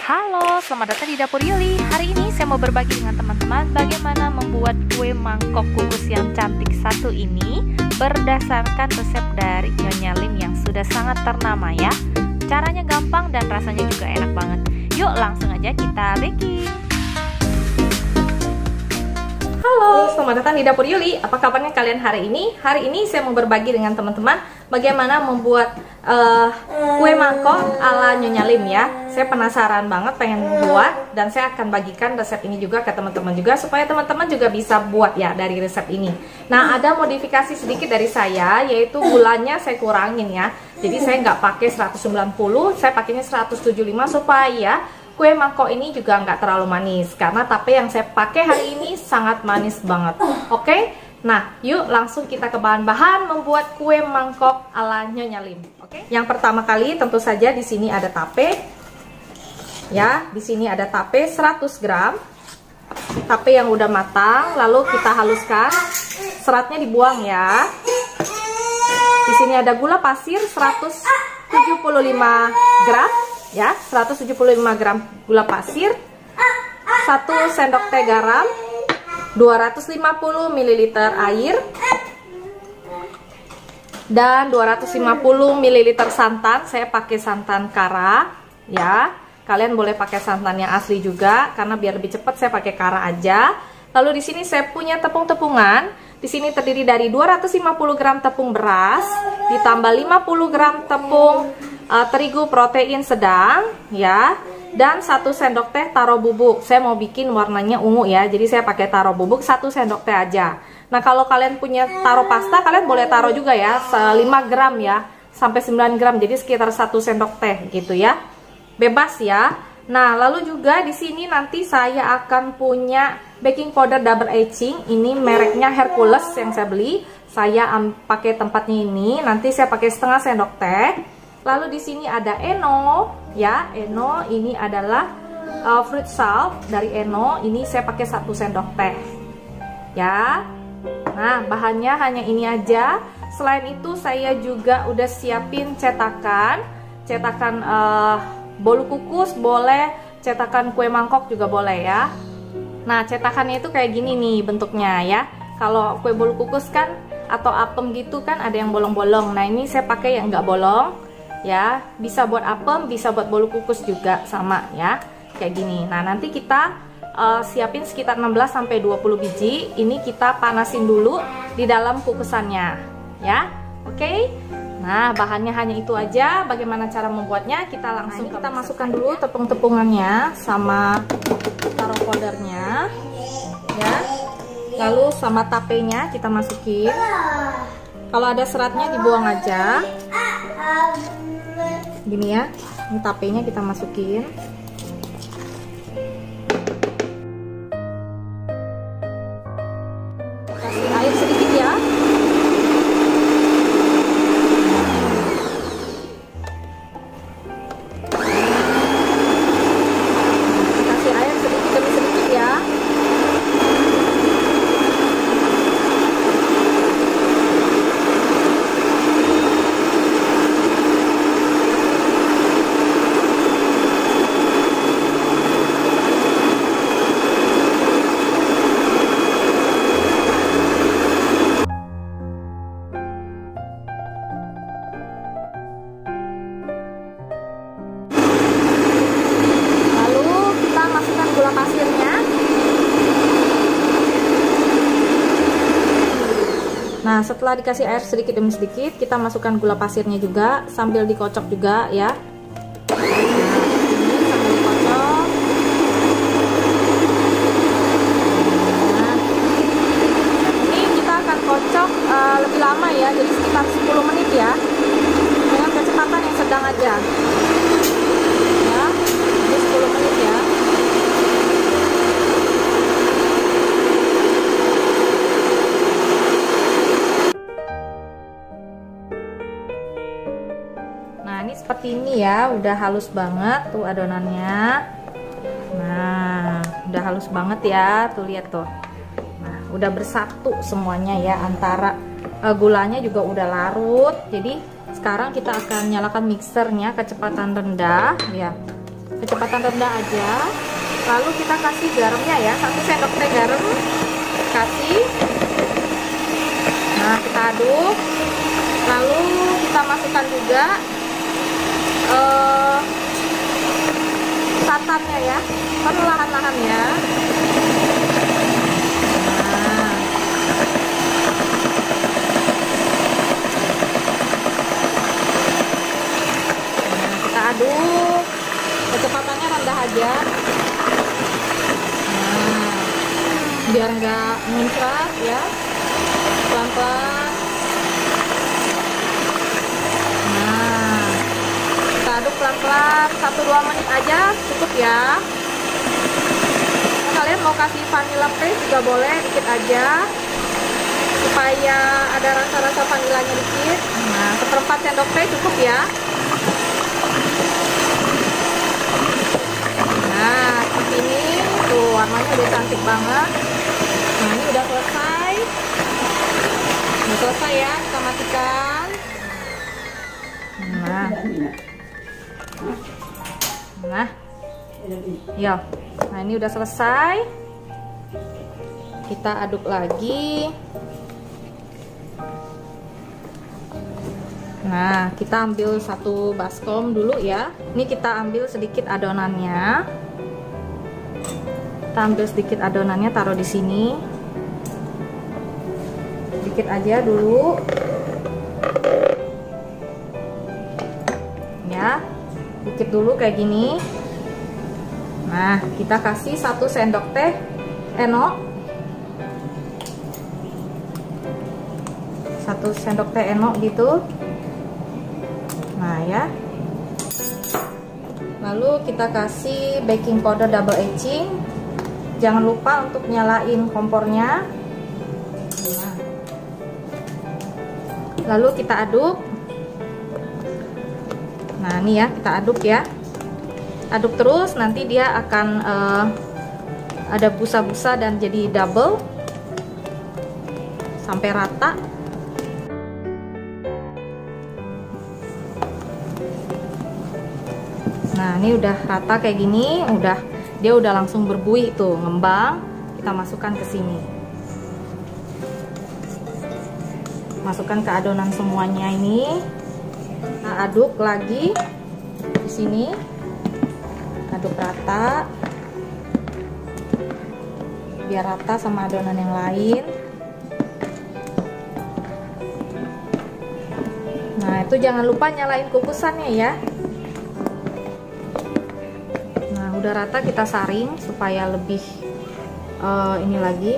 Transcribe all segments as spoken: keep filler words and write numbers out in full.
Halo, selamat datang di Dapur Yuli. Hari ini saya mau berbagi dengan teman-teman bagaimana membuat kue mangkok kukus yang cantik satu ini berdasarkan resep dari Nyonya Lim yang sudah sangat ternama ya. Caranya gampang dan rasanya juga enak banget. Yuk langsung aja kita baking. Halo, selamat datang di Dapur Yuli. Apa kabarnya kalian hari ini? Hari ini saya mau berbagi dengan teman-teman bagaimana membuat uh, kue mangkok ala Nyonya Lim ya. Saya penasaran banget pengen buat dan saya akan bagikan resep ini juga ke teman-teman juga supaya teman-teman juga bisa buat ya dari resep ini. Nah, ada modifikasi sedikit dari saya, yaitu gulanya saya kurangin ya. Jadi saya nggak pakai seratus sembilan puluh, saya pakainya seratus tujuh puluh lima supaya kue mangkok ini juga nggak terlalu manis, karena tape yang saya pakai hari ini sangat manis banget. Oke, nah yuk langsung kita ke bahan-bahan membuat kue mangkok ala Nyonya Lim. Oke, yang pertama kali tentu saja di sini ada tape, ya. Di sini ada tape seratus gram, tape yang udah matang, lalu kita haluskan, seratnya dibuang ya. Di sini ada gula pasir seratus tujuh puluh lima gram. Ya, seratus tujuh puluh lima gram gula pasir, satu sendok teh garam, dua ratus lima puluh mililiter air, dan dua ratus lima puluh mililiter santan. Saya pakai santan kara, ya. Kalian boleh pakai santan yang asli juga, karena biar lebih cepat saya pakai kara aja. Lalu di sini saya punya tepung-tepungan. Di sini terdiri dari dua ratus lima puluh gram tepung beras, ditambah lima puluh gram tepung Uh, terigu protein sedang ya, dan satu sendok teh taro bubuk. Saya mau bikin warnanya ungu ya, jadi saya pakai taro bubuk satu sendok teh aja. Nah, kalau kalian punya taro pasta, kalian boleh taruh juga ya, lima gram ya sampai sembilan gram, jadi sekitar satu sendok teh gitu ya, bebas ya. Nah, lalu juga di sini nanti saya akan punya baking powder double aging. Ini mereknya Hercules yang saya beli. Saya um, pakai tempatnya ini, nanti saya pakai setengah sendok teh. Lalu di sini ada Eno, ya. Eno ini adalah uh, fruit salt dari Eno. Ini saya pakai satu sendok teh, ya. Nah, bahannya hanya ini aja. Selain itu saya juga udah siapin cetakan, cetakan uh, bolu kukus boleh, cetakan kue mangkok juga boleh ya. Nah, cetakannya itu kayak gini nih bentuknya ya. Kalau kue bolu kukus kan atau apem gitu kan ada yang bolong-bolong. Nah, ini saya pakai yang nggak bolong. Ya, bisa buat apem, bisa buat bolu kukus juga sama ya, kayak gini. Nah, nanti kita uh, siapin sekitar enam belas sampai dua puluh biji. Ini kita panasin dulu di dalam kukusannya ya. Oke. Nah, bahannya hanya itu aja. Bagaimana cara membuatnya? Kita langsung nah, kita masukkan dulu tepung-tepungannya sama taro powdernya ya. Lalu sama tapenya kita masukin. Kalau ada seratnya dibuang aja. Gini ya, ini tapenya kita masukin. Kasih air sedikit ya. Kasih air sedikit demi sedikit ya. Gula pasirnya. Nah, setelah dikasih air sedikit demi sedikit, kita masukkan gula pasirnya juga sambil dikocok juga ya. Nah, ini sambil dikocok. Nah, ini kita akan kocok uh, lebih lama ya, jadi sekitar sepuluh menit ya, dengan kecepatan yang sedang aja. Ya, ini sepuluh menit ya. Nah, ini seperti ini ya, udah halus banget tuh adonannya. Nah, udah halus banget ya, tuh lihat tuh. Nah, udah bersatu semuanya ya, antara uh, gulanya juga udah larut. Jadi sekarang kita akan nyalakan mixernya kecepatan rendah ya. kecepatan rendah aja. Lalu kita kasih garamnya ya, satu sendok teh garam kasih. Nah, kita aduk. Lalu kita masukkan juga uh, santannya ya, perlahan-lahan ya. Nah, nah kita aduk, kecepatannya rendah aja. Nah, biar nggak muncrat ya, pelan-pelan. Nah, kita aduk pelan-pelan satu dua menit aja cukup ya. Nah, kalian mau kasih vanilla paste juga boleh, dikit aja supaya ada rasa-rasa vanilanya dikit. Nah, seperempat sendok teh cukup ya. Nah, seperti ini tuh, warnanya udah cantik banget. Nah, ini udah selesai. Udah selesai ya, kita matikan. Nah, nah, ya, nah ini udah selesai. Kita aduk lagi. Nah, kita ambil satu baskom dulu ya. Ini kita ambil sedikit adonannya. Kita ambil sedikit adonannya, taruh di sini. Sedikit aja dulu. Ya, dikit dulu kayak gini. Nah, kita kasih satu sendok teh eno. Satu sendok teh eno gitu. Nah ya, lalu kita kasih baking powder double aging. Jangan lupa untuk nyalain kompornya. Nah, lalu kita aduk. Nah ini ya, kita aduk ya, aduk terus, nanti dia akan uh, ada busa-busa dan jadi double sampai rata. Nah, ini udah rata kayak gini, udah dia udah langsung berbuih tuh, ngembang. Kita masukkan ke sini. Masukkan ke adonan semuanya ini. Nah, aduk lagi di sini. Aduk rata. Biar rata sama adonan yang lain. Nah, itu jangan lupa nyalain kukusannya ya. Udah rata, kita saring supaya lebih uh, ini lagi.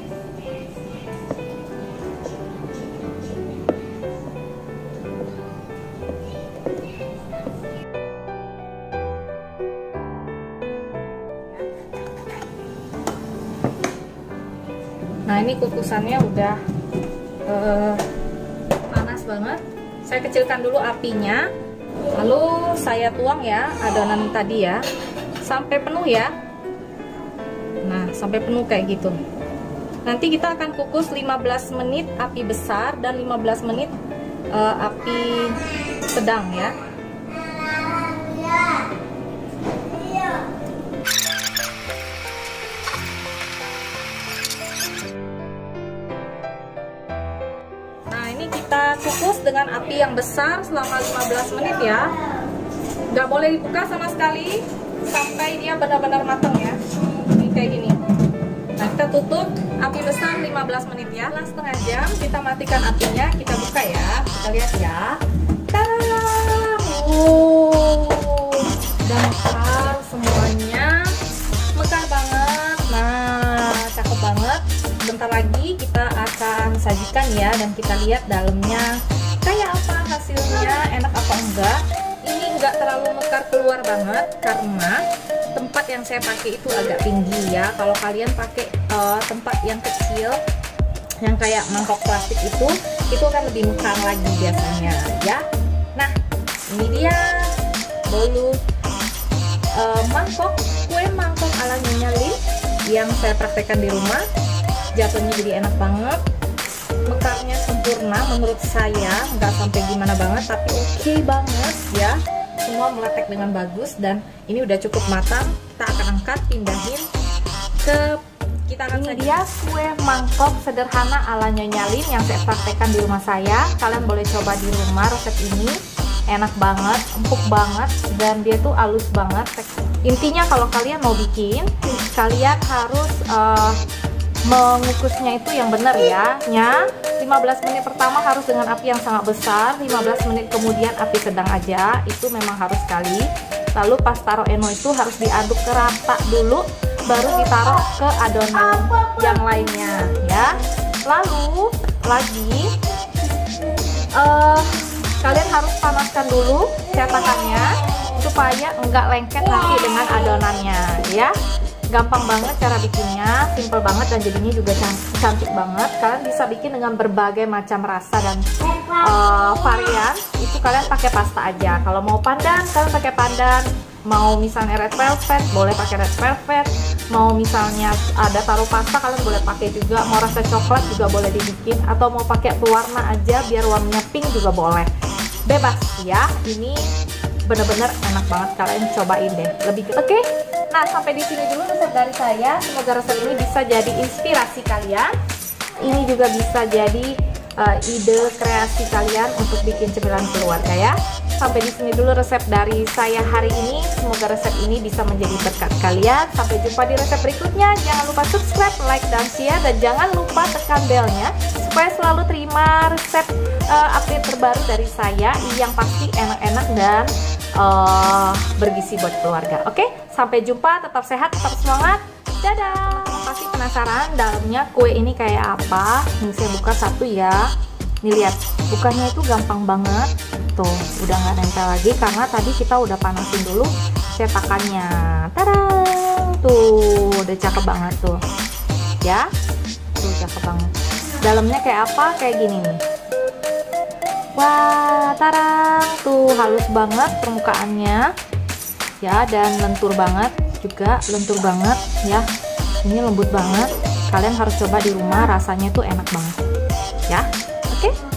Nah, ini kukusannya udah uh, panas banget. Saya kecilkan dulu apinya, lalu saya tuang ya adonan tadi ya, sampai penuh ya. Nah, sampai penuh kayak gitu. Nanti kita akan kukus lima belas menit api besar dan lima belas menit uh, api sedang ya. Nah, ini kita kukus dengan api yang besar selama lima belas menit ya. Nggak boleh dibuka sama sekali sampai dia benar-benar matang ya. Ini kayak gini. Nah, kita tutup api besar lima belas menit ya. Setelah setengah jam kita matikan apinya, kita buka ya. Kita lihat ya. Tada! Wow, udah mekar semuanya. Mekar banget. Nah, cakep banget. Bentar lagi kita akan sajikan ya, dan kita lihat dalamnya kayak apa hasilnya, enak apa enggak. Ini enggak terlalu mekar keluar banget karena tempat yang saya pakai itu agak tinggi ya. Kalau kalian pakai uh, tempat yang kecil yang kayak mangkok plastik itu, itu akan lebih mekar lagi biasanya ya. Nah, ini dia bolu uh, mangkok, kue mangkok ala Nyonya Lin yang saya praktekkan di rumah. Jatuhnya jadi enak banget, mekarnya sempurna menurut saya, nggak sampai gimana banget, tapi oke okay banget ya. semua meletek dengan bagus dan ini udah cukup matang. Kita akan angkat, pindahin ke kita akan ini dia kue mangkok sederhana ala Nyonya Lin yang saya praktekkan di rumah saya. Kalian boleh coba di rumah resep ini. Enak banget, empuk banget, dan dia tuh halus banget. Intinya kalau kalian mau bikin, kalian harus uh, mengukusnya itu yang benar ya. Nya lima belas menit pertama harus dengan api yang sangat besar, lima belas menit kemudian api sedang aja. Itu memang harus sekali. Lalu pas taruh eno itu harus diaduk ke rata dulu, baru ditaruh ke adonan yang lainnya ya. Lalu lagi uh, kalian harus panaskan dulu cetakannya supaya enggak lengket nanti dengan adonannya ya. Gampang banget cara bikinnya, simple banget, dan jadinya juga cantik banget. Kalian bisa bikin dengan berbagai macam rasa dan uh, varian. Itu kalian pakai pasta aja. Kalau mau pandan, kalian pakai pandan. Mau misalnya red velvet, boleh pakai red velvet. Mau misalnya ada taruh pasta, kalian boleh pakai juga. Mau rasa coklat juga boleh dibikin. Atau mau pakai pewarna aja biar warnanya pink juga boleh. Bebas ya. Ini bener-bener enak banget, kalian cobain deh. Lebih oke. Okay? Nah, sampai di sini dulu resep dari saya. Semoga resep ini bisa jadi inspirasi kalian. Ini juga bisa jadi uh, ide kreasi kalian untuk bikin cemilan keluarga ya. Sampai di sini dulu resep dari saya hari ini. Semoga resep ini bisa menjadi berkat kalian. Sampai jumpa di resep berikutnya. Jangan lupa subscribe, like, dan share, dan jangan lupa tekan belnya supaya selalu terima resep uh, update terbaru dari saya yang pasti enak-enak dan uh, bergizi buat keluarga. Oke, sampai jumpa. Tetap sehat, tetap semangat. Dadah. Pasti penasaran dalamnya kue ini kayak apa? Nih saya buka satu ya. Nih lihat, bukanya itu gampang banget. Tuh, udah nggak nempel lagi karena tadi kita udah panasin dulu cetakannya. Tada! Tuh, udah cakep banget tuh. Ya. Tuh, cakep banget. Dalamnya kayak apa? Kayak gini nih. Wah, tarang. Tuh, halus banget permukaannya. Ya, dan lentur banget juga, lentur banget ya. Ini lembut banget. Kalian harus coba di rumah, rasanya tuh enak banget. Ya. Oke.